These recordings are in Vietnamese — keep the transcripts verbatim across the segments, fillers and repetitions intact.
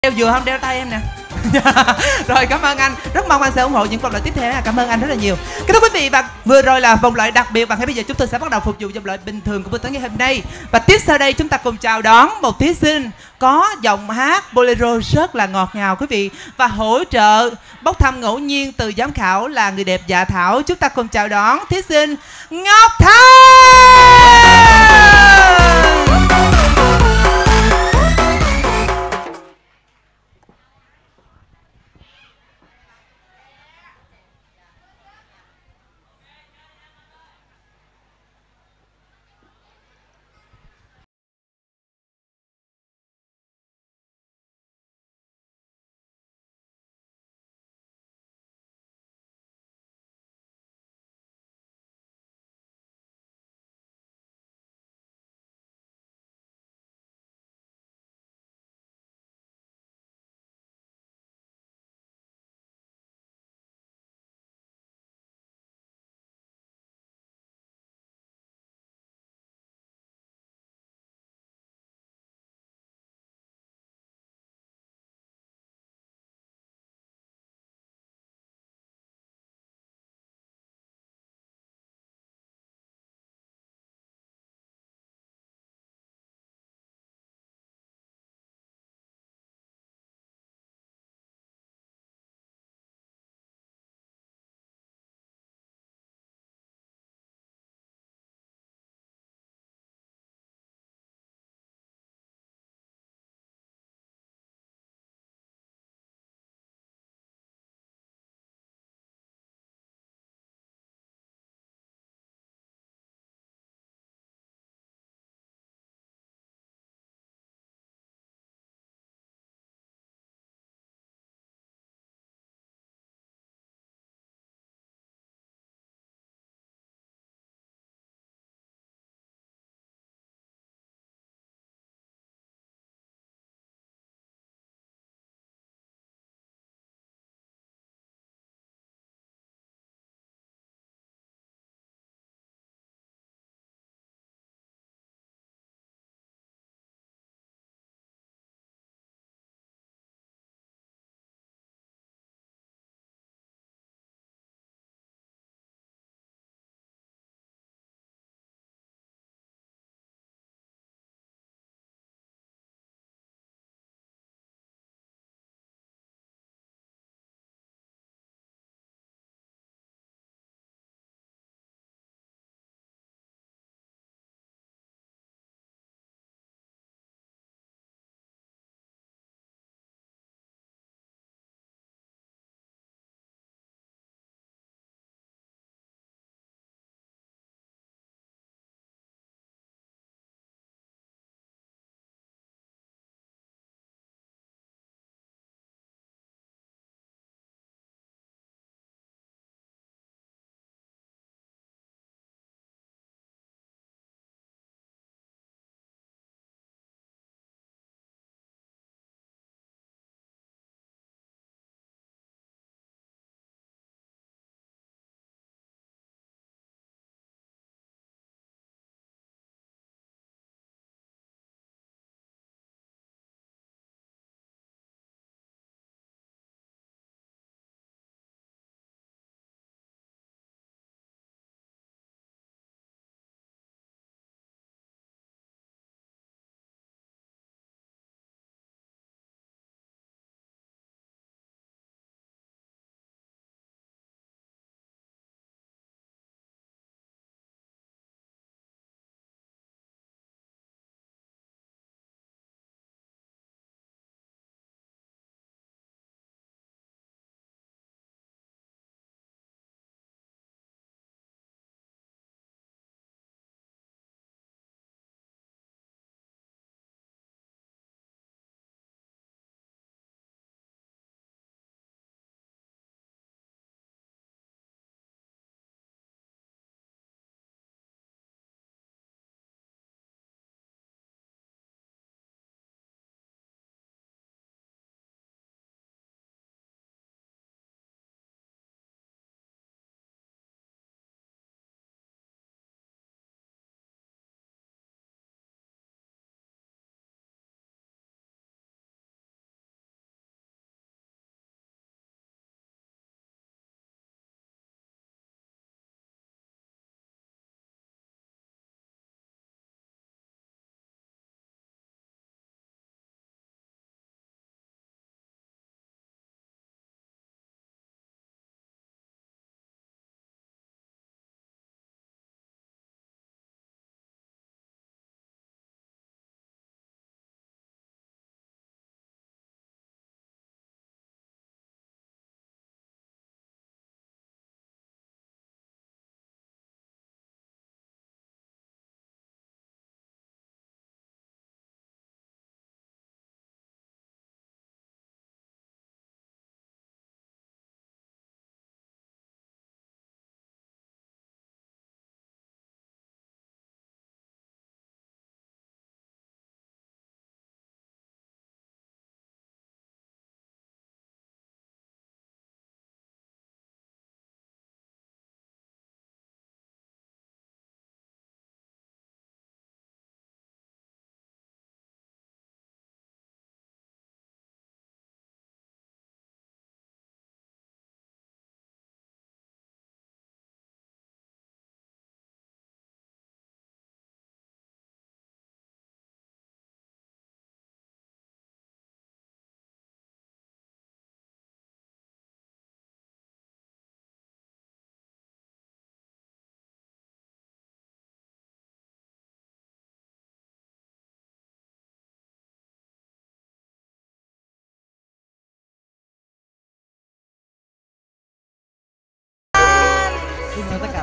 Đeo vừa không đeo tay em nè. Rồi cảm ơn anh, rất mong anh sẽ ủng hộ những vòng loại tiếp theo. Cảm ơn anh rất là nhiều. Kính thưa quý vị, và vừa rồi là vòng loại đặc biệt, và ngay bây giờ chúng tôi sẽ bắt đầu phục vụ vòng loại bình thường của buổi tối ngày hôm nay. Và tiếp sau đây chúng ta cùng chào đón một thí sinh có giọng hát bolero rất là ngọt ngào quý vị, và hỗ trợ bốc thăm ngẫu nhiên từ giám khảo là người đẹp Dạ Thảo. Chúng ta cùng chào đón thí sinh Ngọc Thanh.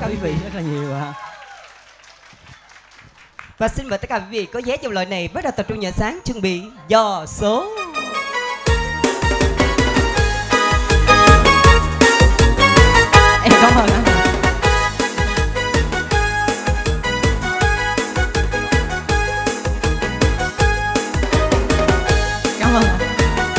quý vị rất là nhiều ạ. Và xin mời tất cả quý vị có vé trong loại này bắt đầu tập trung nhận sáng, chuẩn bị dò số. Em cảm ơn anh. Cảm ơn anh.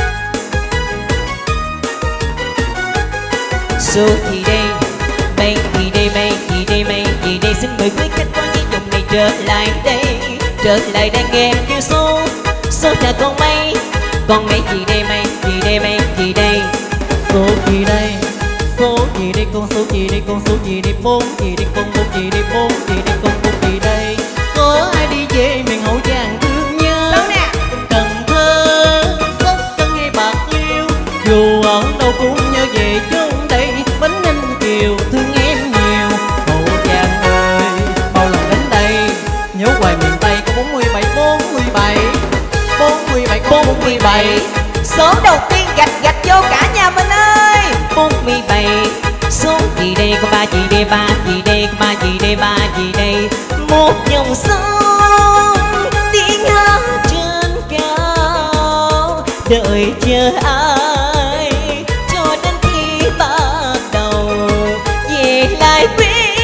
Số gì đây? Mấy gì đây, mấy gì đây, mấy gì đây? Xin mời quý khách có những dòng này trở lại đây, trở lại đây nghe kêu số. Số là con mấy, con mấy gì đây, mấy gì đây, mấy gì đây? Số gì đây? Số gì đây? Con số gì đây? Con số gì đây? Bốn gì đây? Con bốn gì đây? Bốn gì đây? Con bốn gì đây? Có ai đi về miền Hậu Giang thương nhớ? Số nè. Cần Thơ, Sóc Trăng hay Bạc Liêu, dù ở đâu cũng nhớ về chốn đây. Bánh Ninh Kiều thương em nhiều. Hậu Giang ơi, bao lần đến đây nhớ hoài miền Tây có bốn mươi bảy, bốn mươi bảy, bốn mươi bảy, Bốn mươi bảy. Số đầu tiên gạch gạch vô cả nhà mình ơi. Bốn mươi bảy. Số gì đây? Con ba gì đây? Ba gì đây? Con ba gì đây? Ba gì đây? Một dòng sông tiếng hát trên cao, đợi chờ ai cho đến khi bắt đầu về lại quê.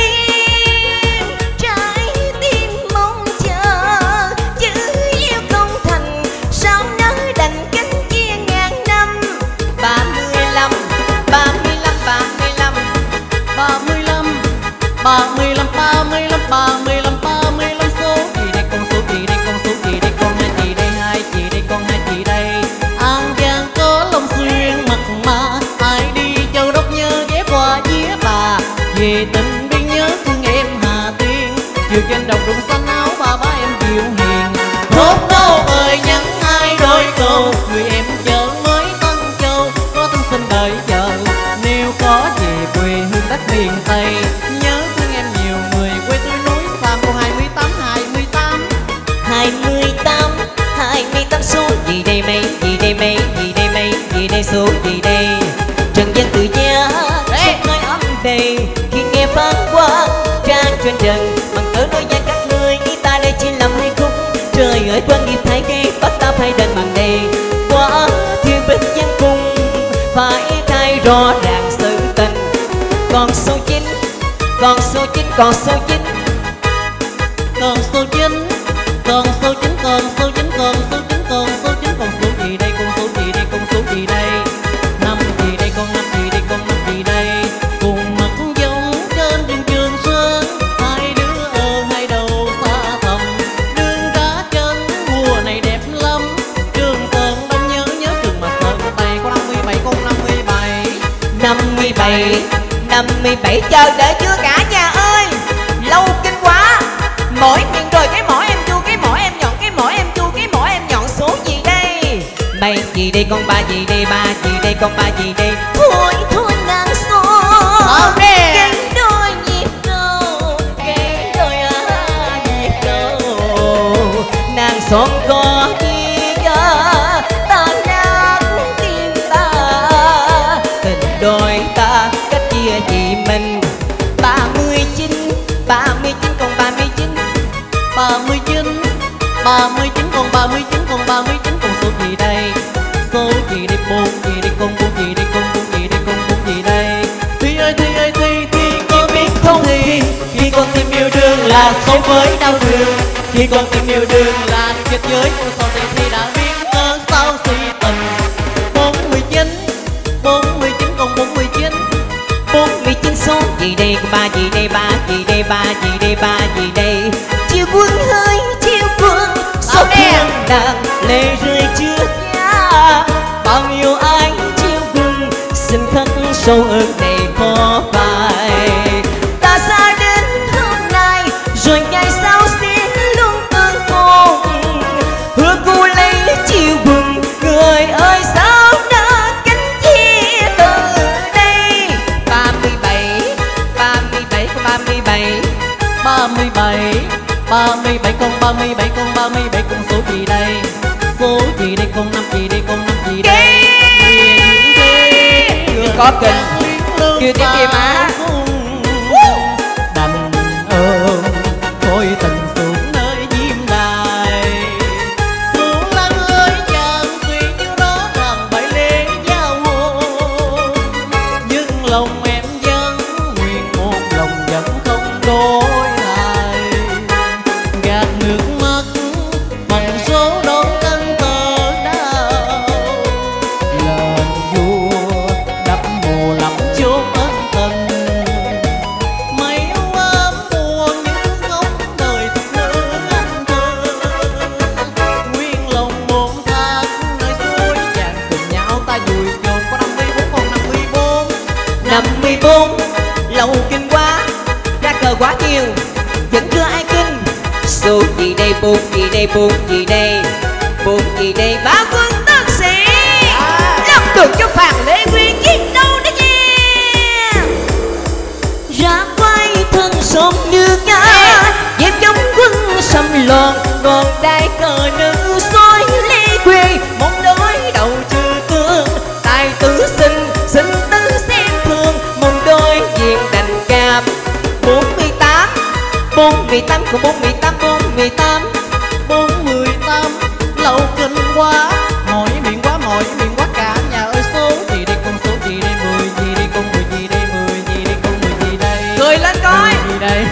Trái tim mong chờ chữ yêu không thành, sao nỡ đành cánh chia ngàn năm. Ba mươi lăm, ba mươi lăm, ba mươi lăm, ba mươi lăm, ba mươi lăm, ba mươi lăm, ba mươi lăm, ba mươi lăm. Số gì đây? Con số gì đây? Con số gì đây? Con hai gì đây? Hai gì đây? Con hai gì đây? An Giang có Long Xuyên mật mà, ai đi Châu Đốc nhớ ghé qua vía bà. Về tình biên nhớ thương em Hà Tiên, chiều trên đồng ruộng xanh áo ba ba em dịu hiền. Thốt đâu ơi nhắn ai đôi câu, người em chờ mới Tân Châu có thân sinh đợi chờ. Nếu có về quê hương đất miền Tây, nhớ thương em nhiều người quê tôi núi xa. Cô hai mươi tám, hai mươi tám, hai mươi tám, hai mươi tám. Số gì đây? Mấy gì đây? Mấy gì đây? Mấy gì đây? Số gì đây? Trần gian tự giá sông hơi ấm đầy, khi nghe phán quang trang trên trần bằng cớ đôi gian các người ý ta đây chỉ làm hai khúc. Trời ơi quan nghiệp thay cây bắt ta phải đền bằng đây, quá thiên bích gian cung phải thay rõ ràng sự tình. Còn số chín, còn số chín, còn số chín, còn số chín, còn số chín, còn số chín, còn số chín, còn số chín. Còn số gì đây? Con số gì đây? Con số gì đây? Năm gì đây? Con năm gì đây? Con năm gì đây? Cùng mặt giống trên đường Trường Sơn, hai đứa ở hai đầu xa thầm. Đường đá chân mùa này đẹp lắm, Trường Sơn đông nhớ nhớ Trường mà Sơn Tây. Con năm mươi bảy, con năm mươi bảy, năm mươi bảy, năm mươi bảy. Chờ đợi chưa cả nhà ơi? Lâu kinh quá. Mỗi miền rồi cái mỏ em chu, cái mỏ em nhọn, cái mỏ em chu, cái mỏ em nhọn. Số gì đây? Mấy gì đây? Con ba gì đây? Ba gì đây? Con ba gì đây? Thôi thôi nàng số cái đôi nhịp cầu, cái đôi à, nhịp cầu. Nàng son có chi à, ta nát tim ta, tình đôi ta cách chia gì mình. Ba mươi chín, ba mươi chín, còn ba mươi chín, ba mươi chín, ba mươi chín, còn ba mươi chín, còn ba mươi chín. Con số gì đây? Số gì đây? Bốn gì đây? Con bốn gì đây? Con bốn gì đây? Con bốn gì đây? Thi ơi thi ơi thi, thi con biết không thi? Khi con tìm yêu đương là sống với đau thương, khi con tìm yêu đương là chết với con sau này thì đã biết cớ sao si tình. Bốn mươi chín, bốn mươi chín, còn bốn mươi chín, bốn mươi chín. Số gì đây? Con ba gì đây? Ba gì đây? Ba gì đây? Ba gì đây? Chiều quân hơi chiều quân, số đen nàng lệ rơi chưa cha. Bao nhiêu ai chiều quân xin khắc sâu ơn này khó phai. Ta xa đến hôm nay rồi ngày sau sẽ luôn tương cùng, hứa cu lấy chiều quân. Người ơi sao nỡ cánh chia từ đây? Ba mươi bảy, ba mươi bảy, con ba mươi bảy, ba mươi bảy, ba mươi bảy, con ba mươi bảy, con ba mươi bảy. Con số gì đây? Số gì đây? Con năm gì đây? Con năm gì đây? Có kình kêu tiếp kia má. bốn. Lâu kinh quá, ra cờ quá nhiều, vẫn chưa ai kinh. Số gì đây, bốn gì đây, bốn gì đây, bốn gì đây, ba quân tân sĩ lắm được cho phàn Lê Nguyên chiến đâu đó nha. Ra quay thân sông như ngã, dẹp chống quân xâm loạn, ngọn đai cờ nữ soi Lê Quê. Một đôi đầu trừ tương, tài tử sinh sinh tứ xem thường. Một đôi diện đành cam bốn mươi tám, bốn mươi tám của bốn mươi tám, bốn mươi tám, bốn mươi tám. Lâu kinh quá, mỏi miệng quá, mỏi miệng quá cả nhà ơi. Số gì đây, con số gì đây, mười gì đây, con mười gì đây, mười gì đây, con mười gì đây. cười lên coi. Mười gì đây.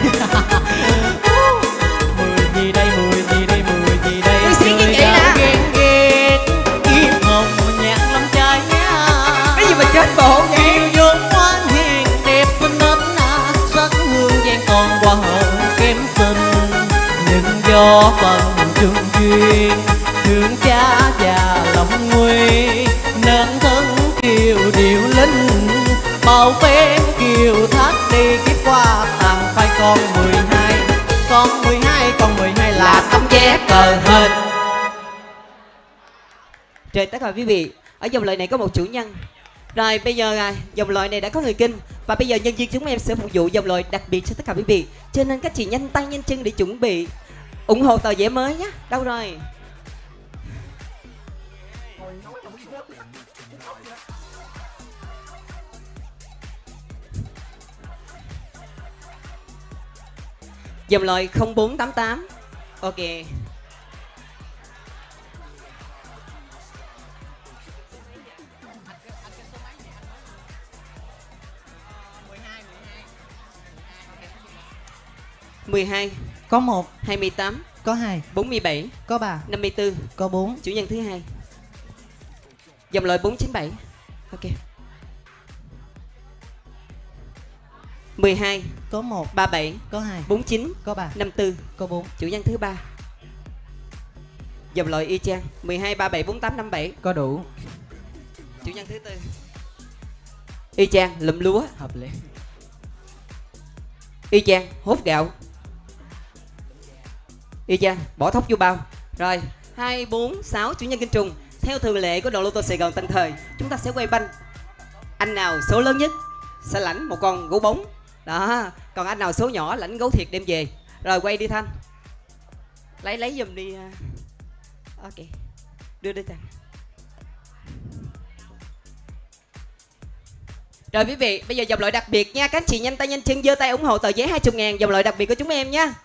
Mười gì đây, mười gì đây, mười gì đây. Tôi xí cái vậy nè. Ghen ghét, im hồng nhạc lắm trai nha. Cái gì mà chết bộ vậy? Yêu vốn ngoan hiền, đẹp xinh nết na, rất hương vang còn qua hậu kém xinh. Nhưng do phần chung duyên, thương cha già lòng nguy, nên thân kiều điệu linh. Bao phen kiều thắt đi kiếp qua, tàn phai con mười hai. Con mười hai, con mười hai là Là tấm vé cờ hên. Rồi tất cả quý vị, ở dòng loại này có một chủ nhân. Rồi bây giờ à, dòng loại này đã có người kinh. Và bây giờ nhân viên chúng em sẽ phục vụ dòng loại đặc biệt cho tất cả quý vị. Cho nên các chị nhanh tay nhanh chân để chuẩn bị ủng hộ tờ vé mới nhé. Đâu rồi? Dòng loại không bốn tám tám. Ok. mười hai, Có một, hai mươi tám, có hai, bốn mươi bảy, có ba, năm mươi tư, có bốn. chủ nhân thứ hai. Dòng loại bốn chín bảy. Ok. mười hai, Có một, ba bảy, có hai, bốn chín, có ba, năm tư, có bốn. chủ nhân thứ ba. Dòng loại y chang mười hai, ba bảy, bốn tám, năm bảy, Có đủ. chủ nhân thứ tư. Y chang lụm lúa, Hợp lý. y chang hốt gạo, y chang bỏ thóc vô bao. Rồi hai, bốn, sáu chủ nhân kinh trùng. Theo thường lệ của đội lô tô Sài Gòn Tân Thời, chúng ta sẽ quay banh. Anh nào số lớn nhất sẽ lãnh một con gấu bóng đó, còn anh nào số nhỏ lãnh gấu thiệt đem về. Rồi quay đi Thanh, lấy lấy giùm đi. Ok, đưa đi Thanh. Rồi quý vị, bây giờ dòng loại đặc biệt nha. Các chị nhanh tay nhanh chân giơ tay ủng hộ tờ giấy hai mươi ngàn dòng loại đặc biệt của chúng em nha.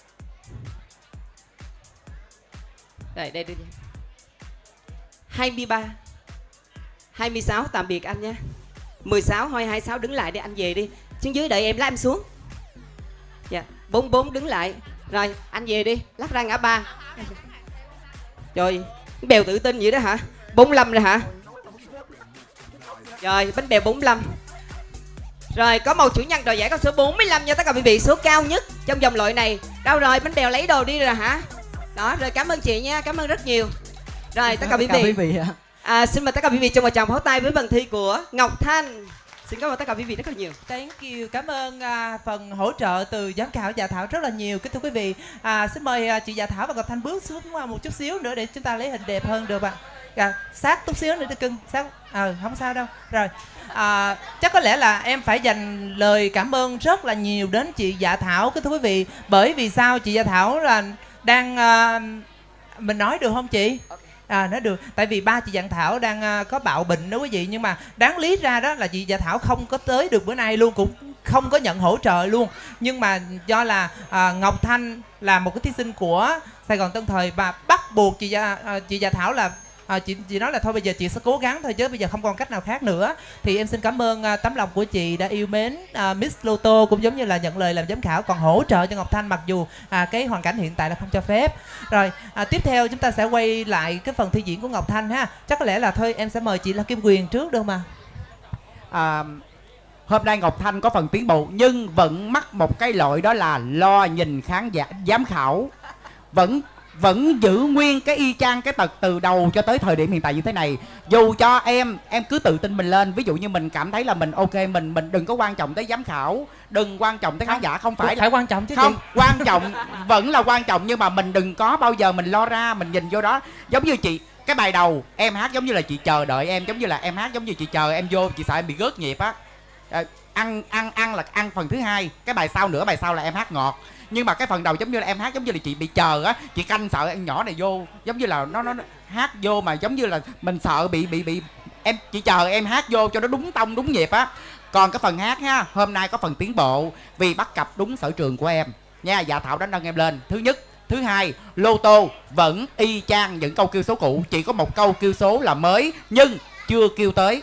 Rồi đây đưa đi. hai mươi ba, hai mươi sáu tạm biệt anh nha. mười sáu, hai mươi sáu đứng lại đi anh về đi. Trên dưới đợi em lái em xuống. Dạ, bốn mươi bốn đứng lại. Rồi anh về đi, lắc ra ngã ba. Trời, bèo tự tin vậy đó hả? bốn mươi lăm rồi hả? Rồi, bánh bèo bốn mươi lăm. Rồi, có một chủ nhân đòi giải cao số bốn mươi lăm nha tất cả quý vị, số cao nhất trong dòng loại này. Đâu rồi, bánh bèo lấy đồ đi rồi hả? Đó, rồi cảm ơn chị nha, cảm ơn rất nhiều. Rồi, tất cả quý vị. vị ạ. À, xin mời tất cả quý vị cho một tràng pháo tay với phần thi của Ngọc Thanh. Xin cảm ơn tất cả quý vị rất là nhiều. Thank you, cảm ơn à, phần hỗ trợ từ giám khảo Dạ Thảo rất là nhiều. Kính thưa quý vị, à, xin mời à, chị Dạ Thảo và Ngọc Thanh bước xuống một chút xíu nữa để chúng ta lấy hình đẹp hơn được ạ. À, sát chút xíu nữa đi cưng, sát, ờ à, không sao đâu. Rồi, à, chắc có lẽ là em phải dành lời cảm ơn rất là nhiều đến chị Dạ Thảo, kính thưa quý vị. Bởi vì sao? Chị Dạ Thảo là đang à, mình nói được không chị? À, nói được, tại vì ba chị Dạ Thảo đang uh, có bạo bệnh đó quý vị. Nhưng mà đáng lý ra đó là chị Dạ Thảo không có tới được bữa nay luôn, cũng không có nhận hỗ trợ luôn. Nhưng mà do là uh, Ngọc Thanh là một cái thí sinh của Sài Gòn Tân Thời và bắt buộc chị Dạ, uh, chị Dạ Thảo là À, chị, chị nói là thôi bây giờ chị sẽ cố gắng thôi chứ bây giờ không còn cách nào khác nữa. Thì em xin cảm ơn uh, tấm lòng của chị đã yêu mến uh, Miss Lotto, cũng giống như là nhận lời làm giám khảo, còn hỗ trợ cho Ngọc Thanh mặc dù uh, cái hoàn cảnh hiện tại là không cho phép. Rồi uh, tiếp theo chúng ta sẽ quay lại cái phần thi diễn của Ngọc Thanh ha. Chắc có lẽ là thôi em sẽ mời chị là Kim Quyền trước được mà. À, hôm nay Ngọc Thanh có phần tiến bộ nhưng vẫn mắc một cái lỗi, đó là lo nhìn khán giả giám khảo. Vẫn vẫn giữ nguyên cái y chang cái tật từ đầu cho tới thời điểm hiện tại như thế này. Dù cho em em cứ tự tin mình lên, ví dụ như mình cảm thấy là mình ok, mình mình đừng có quan trọng tới giám khảo, đừng quan trọng tới khán giả, không phải phải quan trọng chứ không chị. Quan trọng vẫn là quan trọng, nhưng mà mình đừng có bao giờ mình lo ra, mình nhìn vô đó. Giống như chị, cái bài đầu em hát giống như là chị chờ đợi em, giống như là em hát giống như chị chờ em vô, chị sợ em bị gớt nhịp á. À, ăn ăn ăn là ăn phần thứ hai, cái bài sau nữa, bài sau là em hát ngọt. Nhưng mà cái phần đầu giống như là em hát giống như là chị bị chờ á, chị canh sợ em nhỏ này vô, giống như là nó nó, nó hát vô mà giống như là mình sợ bị bị bị em, chị chờ em hát vô cho nó đúng tông đúng nhịp á. Còn cái phần hát ha, hôm nay có phần tiến bộ vì bắt cặp đúng sở trường của em nha. Dạ Thảo đã nâng em lên, thứ nhất. Thứ hai, lô tô vẫn y chang những câu kêu số cũ, chỉ có một câu kêu số là mới nhưng chưa kêu tới.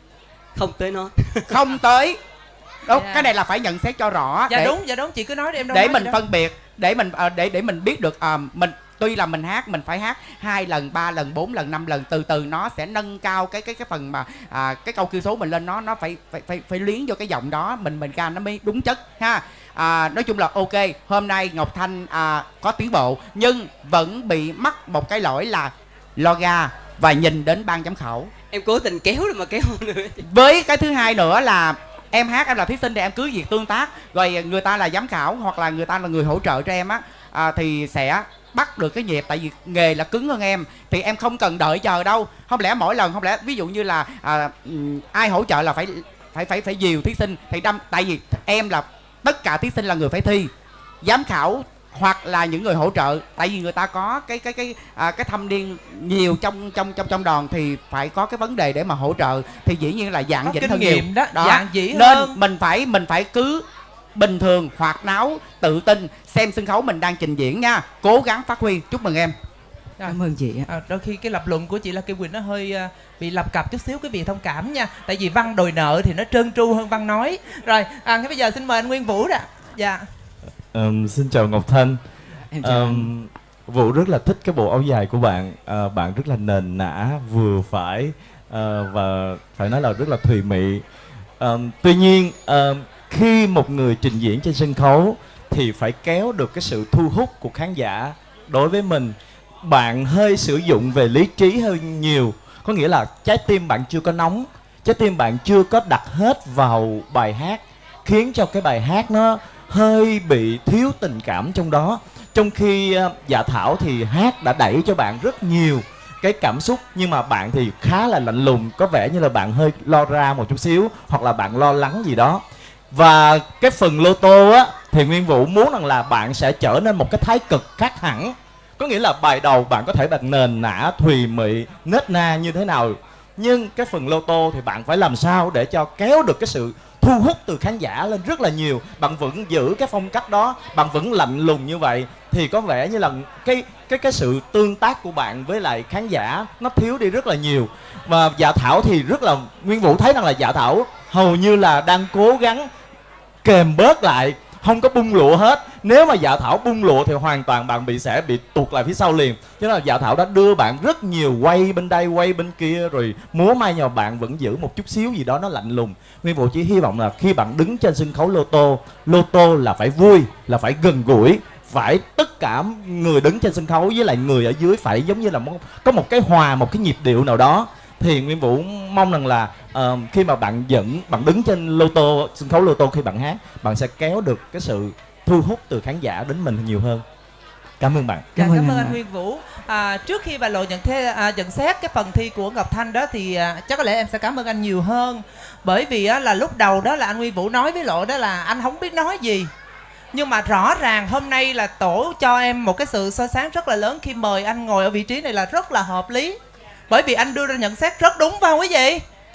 Không tới nó. Không tới. Đúng, Yeah. cái này là phải nhận xét cho rõ. Dạ để, đúng, dạ đúng, chị cứ nói đi em đâu để nói mình gì đâu. phân biệt, để mình à, để để mình biết được à, mình tuy là mình hát, mình phải hát hai lần, ba lần, bốn lần, năm lần, từ từ nó sẽ nâng cao cái cái cái phần mà à, cái câu kêu số mình lên, nó nó phải phải phải phải liếng vô cái giọng đó, mình mình ca nó mới đúng chất ha. À, nói chung là ok, hôm nay Ngọc Thanh à, có tiến bộ nhưng vẫn bị mắc một cái lỗi là lo ga và nhìn đến ban giám khảo. Em cố tình kéo rồi mà kéo nữa. Với cái thứ hai nữa là em hát, em là thí sinh thì em cứ việc tương tác, rồi người ta là giám khảo hoặc là người ta là người hỗ trợ cho em á, à, thì sẽ bắt được cái nhịp, tại vì nghề là cứng hơn em, thì em không cần đợi chờ đâu. Không lẽ mỗi lần, không lẽ ví dụ như là à, ai hỗ trợ là phải phải phải phải dìu thí sinh thì đâm, tại vì em là tất cả thí sinh là người phải thi, giám khảo hoặc là những người hỗ trợ, tại vì người ta có cái cái cái à, cái thâm niên nhiều trong trong trong trong đoàn thì phải có cái vấn đề để mà hỗ trợ, thì dĩ nhiên là dạng Có dĩnh kinh hơn nghiệm nhiều đó, đó. dạn dĩ Nên hơn. mình phải mình phải cứ bình thường, hoạt náo, tự tin, xem sân khấu mình đang trình diễn nha, cố gắng phát huy. Chúc mừng em. Cảm ơn chị. À, đôi khi cái lập luận của chị là Kim Quỳnh nó hơi uh, bị lập cập chút xíu, quý vị thông cảm nha, tại vì văn đòi nợ thì nó trơn tru hơn văn nói. Rồi à, ngay bây giờ xin mời anh Nguyên Vũ đó. Dạ. Um, xin chào Ngọc Thanh. Em chào um, Vũ rất là thích cái bộ áo dài của bạn. uh, Bạn rất là nền nã, vừa phải, uh, và phải nói là rất là thùy mị. um, Tuy nhiên uh, khi một người trình diễn trên sân khấu thì phải kéo được cái sự thu hút của khán giả. Đối với mình, bạn hơi sử dụng về lý trí hơi nhiều. Có nghĩa là trái tim bạn chưa có nóng, trái tim bạn chưa có đặt hết vào bài hát, khiến cho cái bài hát nó hơi bị thiếu tình cảm trong đó. Trong khi uh, Dạ Thảo thì hát đã đẩy cho bạn rất nhiều cái cảm xúc, nhưng mà bạn thì khá là lạnh lùng, có vẻ như là bạn hơi lo ra một chút xíu, hoặc là bạn lo lắng gì đó. Và cái phần lô tô á thì Nguyên Vũ muốn rằng là bạn sẽ trở nên một cái thái cực khác hẳn. Có nghĩa là bài đầu bạn có thể bạn nền nã, thùy mị, nết na như thế nào, nhưng cái phần lô tô thì bạn phải làm sao để cho kéo được cái sự thu hút từ khán giả lên rất là nhiều. Bạn vẫn giữ cái phong cách đó, bạn vẫn lạnh lùng như vậy, thì có vẻ như là cái cái cái sự tương tác của bạn với lại khán giả nó thiếu đi rất là nhiều. Và Dạ Thảo thì rất là, Nguyên Vũ thấy rằng là Dạ Thảo hầu như là đang cố gắng kềm bớt lại, không có bung lụa hết. Nếu mà Dạ Thảo bung lụa thì hoàn toàn bạn bị sẽ bị tụt lại phía sau liền. Cho nên là Dạ Thảo đã đưa bạn rất nhiều quay bên đây, quay bên kia, rồi múa may nhờ bạn vẫn giữ một chút xíu gì đó nó lạnh lùng. Nguyên Vũ chỉ hy vọng là khi bạn đứng trên sân khấu lô tô, lô tô là phải vui, là phải gần gũi, phải tất cả người đứng trên sân khấu với lại người ở dưới phải giống như là có một cái hòa, một cái nhịp điệu nào đó. Thì Nguyên Vũ mong rằng là uh, khi mà bạn dẫn, bạn đứng trên lô tô, sân khấu lô tô khi bạn hát, bạn sẽ kéo được cái sự thu hút từ khán giả đến mình nhiều hơn. Cảm ơn bạn. Dạ, Cảm cảm, ơn ơn anh anh Nguyên Vũ. À, trước khi bà Lộ nhận thế, à, nhận xét cái phần thi của Ngọc Thanh đó thì à, chắc có lẽ em sẽ cảm ơn anh nhiều hơn. Bởi vì á, là lúc đầu đó là anh Nguyên Vũ nói với Lộ đó là anh không biết nói gì. Nhưng mà rõ ràng hôm nay là tổ cho em một cái sự soi sáng rất là lớn khi mời anh ngồi ở vị trí này là rất là hợp lý. Bởi vì anh đưa ra nhận xét rất đúng phải không quý vị?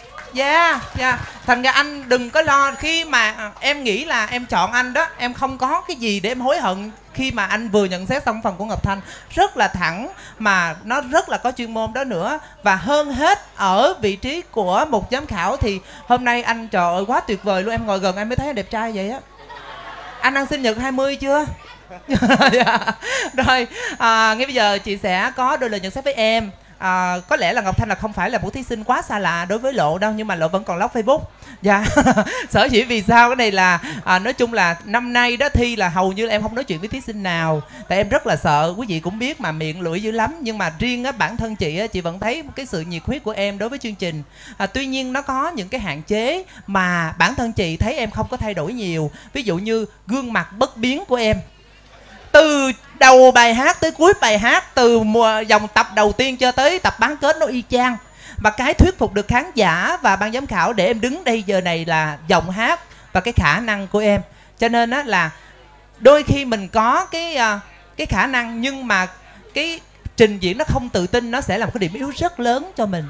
Dạ, yeah, dạ yeah. Thành ra anh đừng có lo khi mà em nghĩ là em chọn anh đó, em không có cái gì để em hối hận khi mà anh vừa nhận xét xong phần của Ngọc Thanh. Rất là thẳng mà nó rất là có chuyên môn đó nữa. Và hơn hết ở vị trí của một giám khảo thì hôm nay anh trời ơi quá tuyệt vời luôn. Em ngồi gần em mới thấy anh đẹp trai vậy á. Anh ăn sinh nhật hai mươi chưa? Dạ. Rồi à, ngay bây giờ chị sẽ có đôi lời nhận xét với em. À, có lẽ là Ngọc Thanh là không phải là một thí sinh quá xa lạ đối với Lộ đâu, nhưng mà Lộ vẫn còn lóc Facebook. Dạ. Sở dĩ vì sao cái này là à, nói chung là năm nay đó thi là hầu như em không nói chuyện với thí sinh nào, tại em rất là sợ. Quý vị cũng biết mà, miệng lưỡi dữ lắm. Nhưng mà riêng á, bản thân chị á, chị vẫn thấy cái sự nhiệt huyết của em đối với chương trình. À, tuy nhiên nó có những cái hạn chế mà bản thân chị thấy em không có thay đổi nhiều. Ví dụ như gương mặt bất biến của em, từ đầu bài hát tới cuối bài hát, từ mùa dòng tập đầu tiên cho tới tập bán kết nó y chang. Và cái thuyết phục được khán giả và ban giám khảo để em đứng đây giờ này là giọng hát và cái khả năng của em. Cho nên á là đôi khi mình có cái cái khả năng nhưng mà cái trình diễn nó không tự tin, nó sẽ là một cái điểm yếu rất lớn cho mình.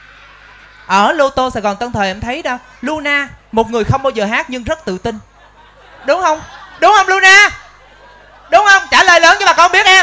Ở Lô Tô Sài Gòn Tân Thời em thấy đâu, Luna một người không bao giờ hát nhưng rất tự tin, đúng không? Đúng không Luna? Đúng không? Trả lời lớn cho bà con biết em.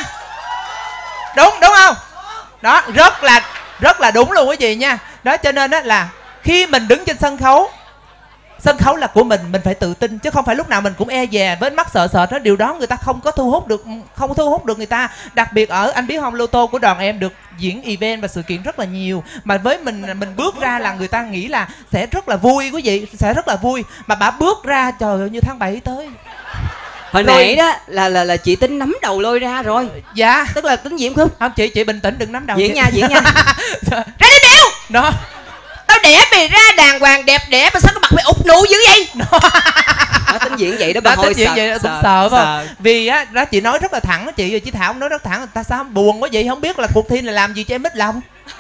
Đúng, đúng không? Đó, rất là rất là đúng luôn quý vị nha. Đó, cho nên á là khi mình đứng trên sân khấu, sân khấu là của mình, mình phải tự tin chứ không phải lúc nào mình cũng e dè với mắt sợ sợ đó. Điều đó người ta không có thu hút được, không thu hút được người ta. Đặc biệt ở anh biết không, Lô Tô của đoàn em được diễn event và sự kiện rất là nhiều, mà với mình mình bước ra là người ta nghĩ là sẽ rất là vui quý vị, sẽ rất là vui, mà bà bước ra trời ơi như tháng bảy tới. Hồi Rồi. nãy đó là là là chị tính nắm đầu lôi ra rồi. Dạ. Tức là tính diễn không? Không chị, chị bình tĩnh đừng nắm đầu Diễn chị. nha, diễn nha. Ra đi biểu. Đó. Tao đẻ mày ra đàng hoàng đẹp đẽ mà sao cái mặt mày ụt nụ dữ vậy? Đó, tính diễn vậy đó bà. Đó, Hồi tính diễn sợ, vậy cũng sợ, sợ, phải sợ. không? Vì á đó chị nói rất là thẳng, chị chị Thảo nói rất thẳng, ta sao buồn quá vậy, không biết là cuộc thi này làm gì cho em mít lòng.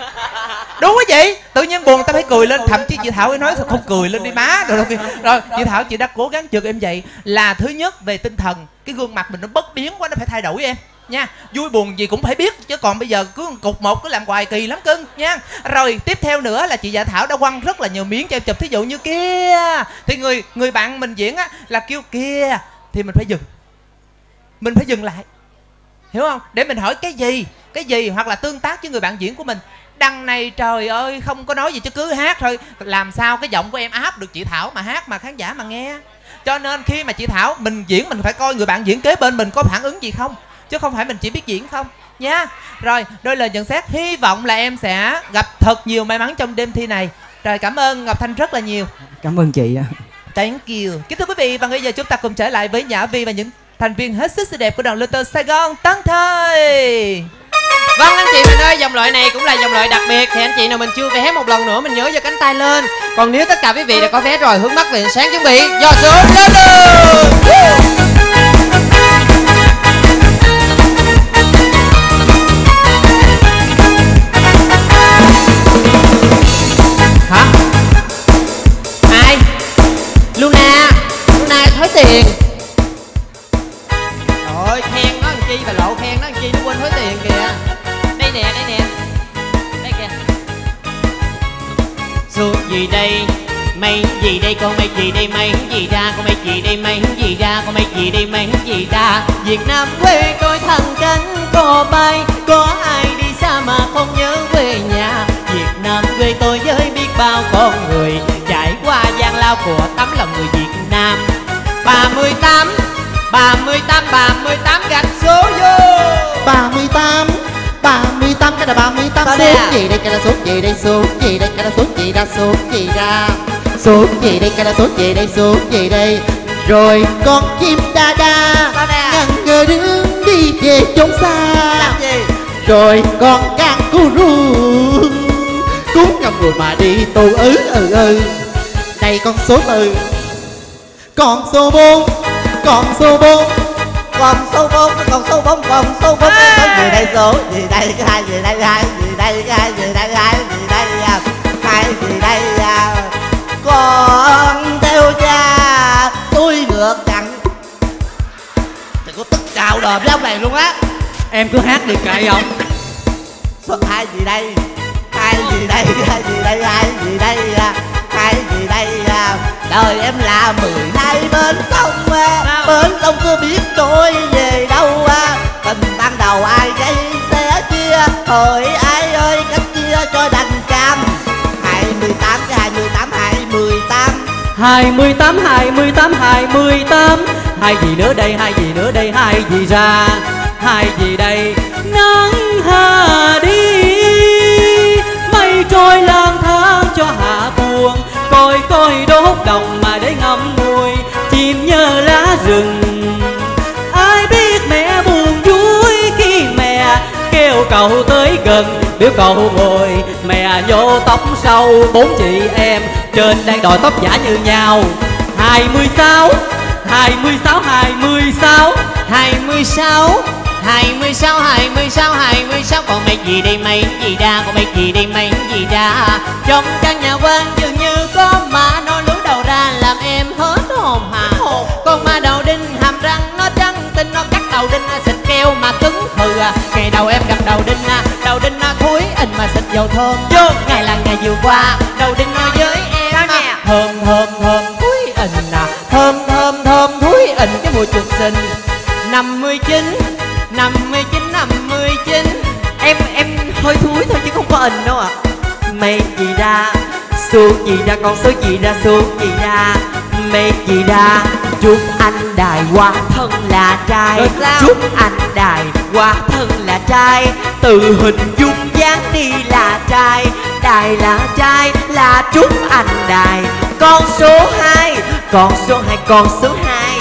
Đúng quá chị, tự nhiên buồn ta phải cười lên, thậm chí chị Thảo ấy nói sao không cười lên đi má rồi, rồi, rồi chị Thảo chị đã cố gắng chực em vậy là thứ nhất về tinh thần, cái gương mặt mình nó bất biến quá, nó phải thay đổi em nha, vui buồn gì cũng phải biết chứ còn bây giờ cứ cục một cứ làm hoài kỳ lắm cưng nha. Rồi tiếp theo nữa là chị Dạ Thảo đã quăng rất là nhiều miếng cho em chụp, thí dụ như kia thì người người bạn mình diễn á là kêu kia thì mình phải dừng, mình phải dừng lại, hiểu không, để mình hỏi cái gì cái gì hoặc là tương tác với người bạn diễn của mình. Đằng này trời ơi không có nói gì chứ cứ hát thôi, làm sao cái giọng của em áp được chị Thảo mà hát mà khán giả mà nghe. Cho nên khi mà chị Thảo mình diễn mình phải coi người bạn diễn kế bên mình có phản ứng gì không, chứ không phải mình chỉ biết diễn không nha. Rồi đôi lời nhận xét, hy vọng là em sẽ gặp thật nhiều may mắn trong đêm thi này. Rồi cảm ơn Ngọc Thanh rất là nhiều. Cảm ơn chị. Thank you. Kính thưa quý vị, và bây giờ chúng ta cùng trở lại với Nhã Vi và những thành viên hết sức xinh đẹp của đoàn Lô Tô Sài Gòn Tân Thời. Vâng anh chị mình ơi, dòng loại này cũng là dòng loại đặc biệt. Thì anh chị nào mình chưa vé một lần nữa mình nhớ giơ cánh tay lên. Còn nếu tất cả quý vị đã có vé rồi, hướng mắt về ánh sáng chuẩn bị dò xuống lên đường. Hả? Ai? Luna. Luna thối tiền. Trời ơi, khen nó làm chi bà Lộ, khen nó làm chi nó quên thối tiền kìa. Đây nè, đây nè. Đây kìa. Số gì đây? Mấy gì đây, con mấy gì đây, mấy gì ra, con mấy gì đây, mấy gì ra, con mấy gì đây, mấy gì ra. Việt Nam quê tôi thằng cánh cò bay, có ai đi xa mà không nhớ quê nhà. Việt Nam quê tôi với biết bao con người trải qua gian lao của tấm lòng người Việt Nam. Ba mươi tám, ba mươi tám, ba mươi tám gạch số vô. ba mươi tám, ba mươi tám cái là ba mươi tám. Sao Số nè? gì đây cái là số gì đây, số gì đây cái là số gì ra, số gì ra, số gì đây cái là số gì đây, số gì đây. Rồi con chim đa đa Sao nè? ngần ngơ đứng đi về chốn xa. Làm gì? Rồi con kangaroo cuốn ngầm người mà đi tù ứ ừ ừ. Đây con số tư, con số bốn, con số bốn, Con số bốn, con số bốn, con số bốn. Số gì đây, số gì đây, cái hai gì đây, hai gì đây, cái hai gì đây, hai gì đây, à, hai gì đây, à. Con theo cha tôi ngược đằng. Thì có tức cào đờm với ông này luôn á. Em cứ hát đi kệ ông. Số hai gì đây, hai gì đây, hai gì đây, hai gì đây, à, hai gì đây, à. Đời em là mười hai bên sông, à. Bên sông chưa biết trôi về đâu, à. Tình ban đầu ai gây sẽ chia, hỡi ai ơi cách chia cho đành cam. Hai mươi tám, cái hai mươi tám, hai mươi tám. Hai mươi tám, hai mươi tám, hai mươi tám. Hai gì nữa đây, hai gì nữa đây, hai gì ra, hai gì đây, nắng hà đi. trôi lang thang cho hạ buồn, coi coi đốt đồng mà để ngậm ngùi, chim nhớ lá rừng. Ai biết mẹ buồn vui khi mẹ kêu cậu tới gần, biểu cậu ngồi mẹ nhổ tóc sâu. Bốn chị em trên đang đòi tóc giả như nhau. Hai mươi sáu, hai mươi sáu, hai mươi sáu, hai mươi sáu, hai mươi sáu, hai mươi sáu, hai mươi sáu. Còn mấy gì đây mấy gì đa, còn mấy gì đây mấy gì đa. Trong căn nhà quan dường như có ma nó lú đầu ra làm em hết hồn hả. Con ma đầu đinh hàm răng nó trắng tinh, nó cắt đầu đinh xịt keo mà cứng hừ. Ngày đầu em gặp đầu đinh, đầu đinh nó thúi in mà xịt dầu thơm vô. Ngày là ngày vừa qua đầu đinh nói với em thơm thơm thơm thúi in à, thơm thơm thơm thúi in cái mùi chuột xình. Năm mươi chín, năm mươi chín, năm mươi chín. Em em hơi thúi thôi chứ không có ình đâu ạ. À. Mấy gì ra, số gì ra, con số gì ra, số gì ra. Mấy gì ra, chúc anh đài quá thân là trai. Chúc anh đài quá thân là trai. Từ hình dung dáng đi là trai. Đài là trai là chúc anh đài. Con số hai, con số hai, con số hai.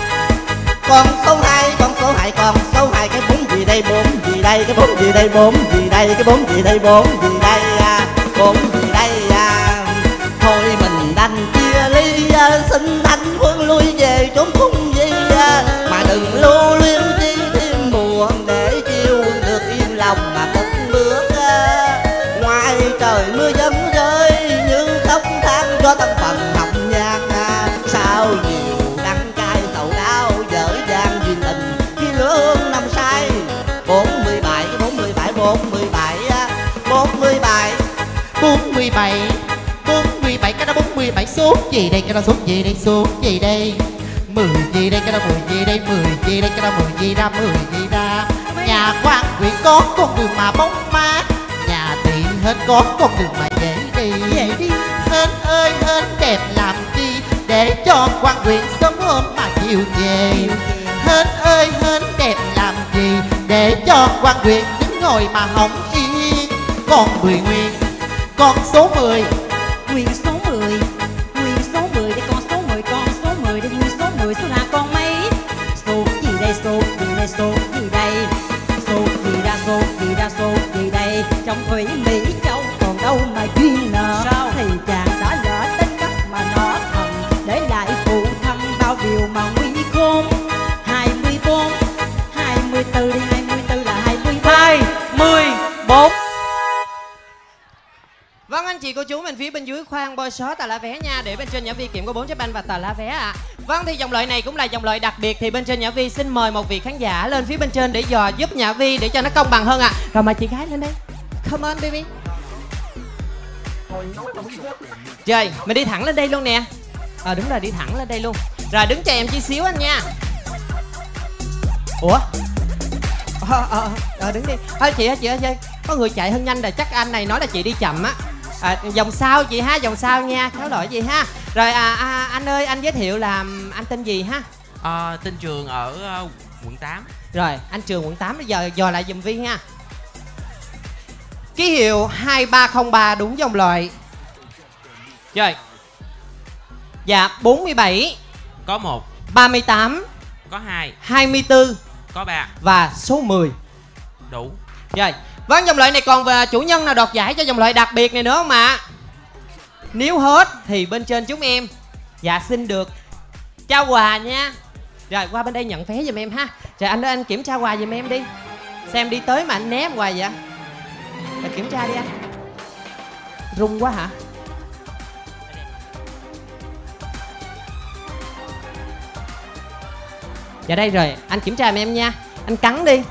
Con số hai, con số hai, con số hai. Cái bốn gì đây, bốn gì đây, cái bốn gì đây, bốn gì đây, cái bốn gì đây, bốn gì đây, à, bốn gì đây. À. Thôi mình đành chia ly, à, xin thanh quân lui về trốn khung gì, à, mà đừng lưu luyến chi thêm buồn, để chiêu quân được yên lòng mà cất bước. À. Ngoài trời mưa dầm rơi như khóc than cho thân phận hồng nhan. À. Sao nhiều đắng cay sầu đau dở dang duyên tình khi lửa hương năm say. Bốn mươi bảy, bốn mươi bảy, bốn mươi bảy, bốn mươi bảy, bốn mươi bảy, bốn mươi bảy. Cái đó bốn mươi bảy số gì đây, cái đó số gì đây, số gì đây. Mười gì đây, cái đó mười gì đây, mười gì đây, cái đó mười gì ra, mười gì ra. Nhà quan huyện có con đường mà bóng mát, nhà tiện hết có con đường mà dễ đi, dễ đi. Hên ơi hên đẹp làm chi, để cho quan huyện sớm hôm mà chiều về. Hên ơi hên đẹp làm gì, để cho quan huyện đứng ngồi mà không yên. Con mười nguyên, con số mười. Nguyên số mười, nguyên số mười đây, con số mười, con số mười đây, nguyên số mười. Số là con mấy, số gì đây, số gì đây, số gì đây. Số gì ra, số gì ra, số gì đây. Trong thủy Mỹ Châu còn đâu mà duyên nợ. Sao? Thì chàng đã lỡ tính cách mà nó thầm, để lại phụ thân bao điều mà nguy khôn. Hai mươi bốn, hai mươi tư đi, hai mươi tư là hai mươi bốn. Hai mươi bốn. Vâng anh chị cô chú mình phía bên dưới khoan bôi xóa tờ lá vé nha, để bên trên Nhã Vi kiểm có bốn trái banh và tờ lá vé ạ. À. Vâng thì dòng loại này cũng là dòng loại đặc biệt, thì bên trên Nhã Vi xin mời một vị khán giả lên phía bên trên để dò giúp Nhã Vi để cho nó công bằng hơn ạ. À. Rồi mời chị gái lên đây. Come on baby. Trời, mình đi thẳng lên đây luôn nè. Ờ à, đúng rồi, đi thẳng lên đây luôn. Rồi đứng chờ em chi xíu anh nha. Ủa? Ờ à, à, à, đứng đi. Thôi chị ơi, chị ơi, có người chạy hơn nhanh rồi, chắc anh này nói là chị đi chậm á. À, dòng sau chị ha, dòng sau nha, khéo lỗi gì ha. Rồi à, à, anh ơi, anh giới thiệu là anh tên gì ha? À, tên Trường ở uh, quận tám. Rồi, anh Trường quận tám, bây giờ dò lại giùm Vi ha. Ký hiệu hai ba không ba đúng dòng loại. Rồi. Dạ, bốn mươi bảy. Có một. ba mươi tám. Có hai. hai mươi tư. Có ba. Và số mười. Đủ. Rồi. Vâng, dòng loại này còn về chủ nhân nào đoạt giải cho dòng loại đặc biệt này nữa không ạ? Nếu hết thì bên trên chúng em dạ xin được trao quà nha. Rồi qua bên đây nhận vé giùm em ha. Rồi anh ơi, anh kiểm tra quà giùm em đi. Xem đi tới mà anh né em hoài vậy. Rồi kiểm tra đi anh. Rung quá hả? Dạ đây rồi, anh kiểm tra giùm em nha. Anh cắn đi.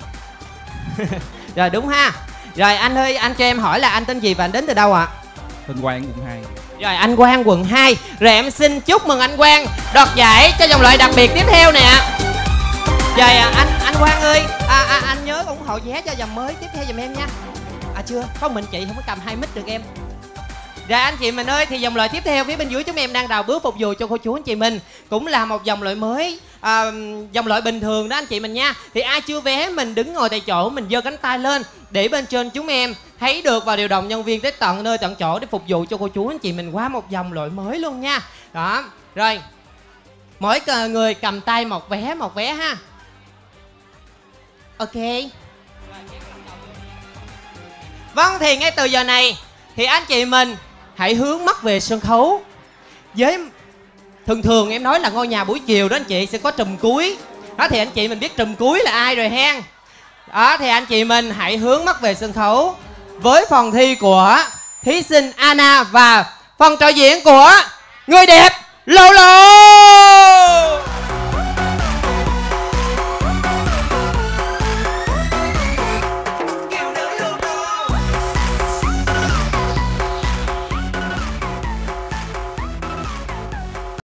Rồi đúng ha. Rồi anh ơi, anh cho em hỏi là anh tên gì và anh đến từ đâu ạ? À? Tên Quang, quận hai. Rồi anh Quang quận hai. Rồi em xin chúc mừng anh Quang đoạt giải cho dòng loại đặc biệt tiếp theo nè. Rồi anh anh Quang ơi, à, à, anh nhớ ủng hộ vé cho dòng mới tiếp theo giùm em nha. À chưa, có mình chị không có cầm hai mic được em. Rồi anh chị mình ơi, thì dòng loại tiếp theo phía bên dưới chúng em đang đào bước phục vụ cho cô chú anh chị mình, cũng là một dòng loại mới, à, dòng loại bình thường đó anh chị mình nha. Thì ai chưa vé mình đứng ngồi tại chỗ, mình giơ cánh tay lên để bên trên chúng em thấy được và điều động nhân viên tới tận nơi tận chỗ để phục vụ cho cô chú anh chị mình qua một vòng loại mới luôn nha. Đó, rồi mỗi người cầm tay một vé một vé ha. Ok. Vâng, thì ngay từ giờ này thì anh chị mình hãy hướng mắt về sân khấu. Với thường thường em nói là ngôi nhà buổi chiều đó anh chị sẽ có trùm cuối. Đó thì anh chị mình biết trùm cuối là ai rồi hen. Đó thì anh chị mình hãy hướng mắt về sân khấu với phần thi của thí sinh Anna và phần trò diễn của người đẹp Lolo.